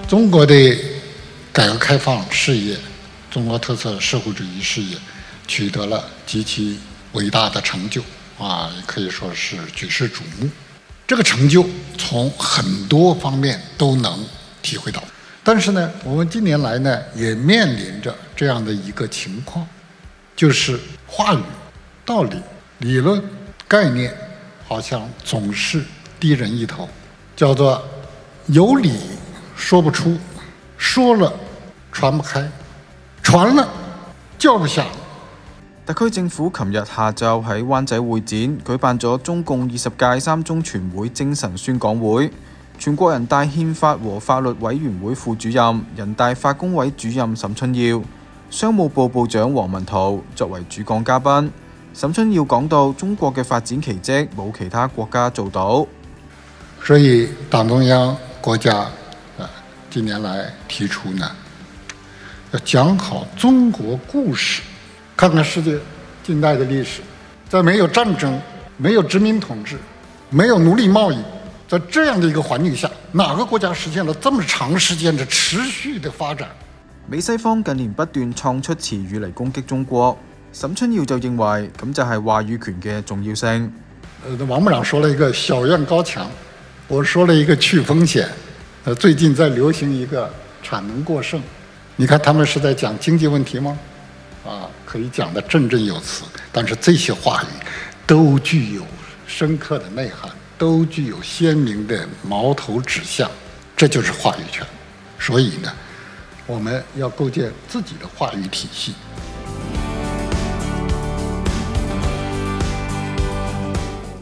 中国的改革开放事业、中国特色社会主义事业取得了极其伟大的成就也可以说是举世瞩目。这个成就从很多方面都能体会到。但是呢，我们近年来呢也面临着这样的一个情况，就是话语、道理、理论、概念好像总是低人一头，叫做有理说不出，说了傳不開，傳了叫不響。 特區政府琴日下晝喺灣仔會展舉辦咗中共20屆三中全會精神宣講會，全國人大憲法和法律委員會副主任、人大法工委主任沈春耀、商務部部長王文濤作為主講嘉賓。沈春耀講到中國嘅發展奇蹟冇其他國家做到， 所以黨中央、國家近年來提出呢，要講好中國故事。看看世界近代的歷史，在沒有戰爭、沒有殖民統治、沒有奴隸貿易，在這樣的一個環境下，哪個國家實現了這麼長時間的持續的發展？ 美西方近年不斷創出詞語嚟攻擊中國，沈春耀就認為咁就係話語權嘅重要性。 王部長說了一個小院高牆，我說了一個去風險。最近在流行一個產能過剩，你看他們是在講經濟問題嗎？可以講得振振有詞，但是這些話語都具有深刻的內涵，都具有鮮明的矛頭指向，這就是話語權。所以呢，我們要構建自己的話語體系。